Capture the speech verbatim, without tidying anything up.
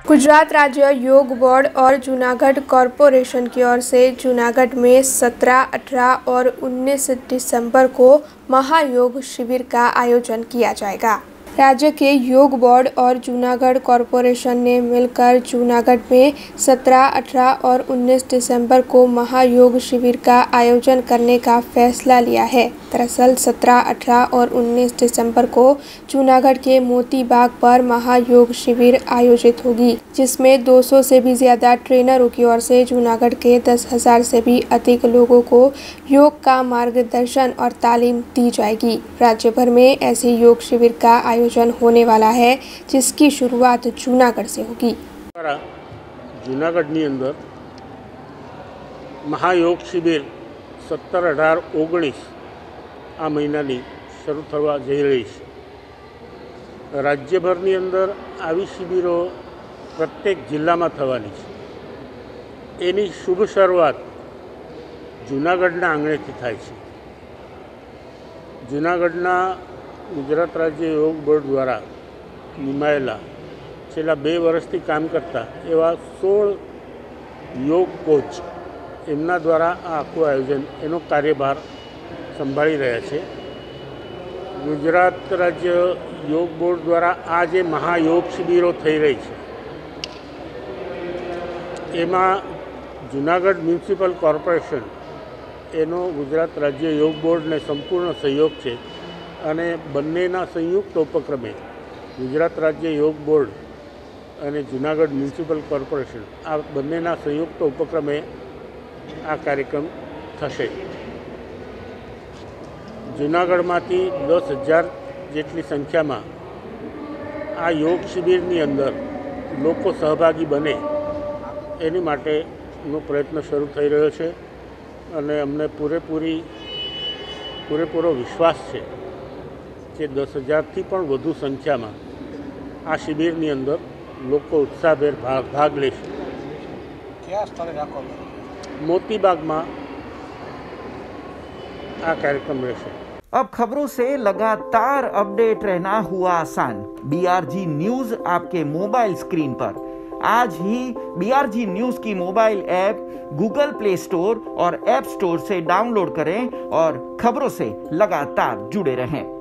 गुजरात राज्य योग बोर्ड और जूनागढ़ कॉरपोरेशन की ओर से जूनागढ़ में सत्रह, अठारह और उन्नीस दिसंबर को महायोग शिविर का आयोजन किया जाएगा। राज्य के योग बोर्ड और जूनागढ़ कॉरपोरेशन ने मिलकर जूनागढ़ में सत्रह, अठारह और उन्नीस दिसंबर को महायोग शिविर का आयोजन करने का फैसला लिया है। दरअसल सत्रह, अठारह और उन्नीस दिसंबर को जूनागढ़ के मोती बाग पर महायोग शिविर आयोजित होगी, जिसमें दो सौ से भी ज्यादा ट्रेनरों की ओर से जूनागढ़ के दस हजार से भी अधिक लोगों को योग का मार्गदर्शन और तालीम दी जाएगी। राज्य भर में ऐसे योग शिविर का आयोजन होने वाला है, जिसकी शुरुआत जूनागढ़ से होगी। जूनागढ़ ની અંદર महायोग शिविर सत्तर, अठार, ओगनीस आ महीनानी शरू थवा जई रही है। राज्यभરની અંદર આવી શિબિરો પ્રત્યેક જિલ્લામાં થવાની છે। એની શુભ શરૂઆત જૂનાગઢના આંગણેથી થાય છે। જૂનાગઢના ગુજરાત રાજ્ય યોગ બોર્ડ દ્વારા નિમાયેલા છેલ્લા બે વર્ષથી કામ કરતા એવા સોળ યોગ કોચ એમના દ્વારા આ આખું આયોજન એનો કાર્યભાર સંભાળી રહ્યા છે। ગુજરાત રાજ્ય યોગ બોર્ડ દ્વારા આ જે મહાયોગ શિબિરો થઈ રહી છે એમાં જૂનાગઢ મ્યુનિસિપલ કોર્પોરેશન એનો ગુજરાત રાજ્ય યોગ બોર્ડને સંપૂર્ણ સહયોગ છે અને બંનેના સંયુક્ત ઉપક્રમે ગુજરાત રાજ્ય યોગ બોર્ડ અને જૂનાગઢ મ્યુનિસિપલ કોર્પોરેશન આ બંનેના સંયુક્ત ઉપક્રમે આ કાર્યક્રમ થશે। જૂનાગઢમાંથી દસ હજાર જેટલી સંખ્યામાં આ યોગ શિબિરની અંદર લોકો સહભાગી બને એની માટેનો પ્રયત્ન શરૂ થઈ રહ્યો છે અને અમને પૂરેપૂરી પૂરેપૂરો વિશ્વાસ છે કે દસ હજારથી પણ વધુ સંખ્યામાં આ શિબિરની અંદર લોકો ઉત્સાહભેર ભાગ ભાગ લેશે। કયા સ્થળે રાખો? મોતીબાગમાં આ કાર્યક્રમ રહેશે। अब खबरों से लगातार अपडेट रहना हुआ आसान। बीआरजी न्यूज आपके मोबाइल स्क्रीन पर। आज ही बीआरजी न्यूज की mobile app Google Play Store और ऐप स्टोर से डाउनलोड करें और खबरों से लगातार जुड़े रहें।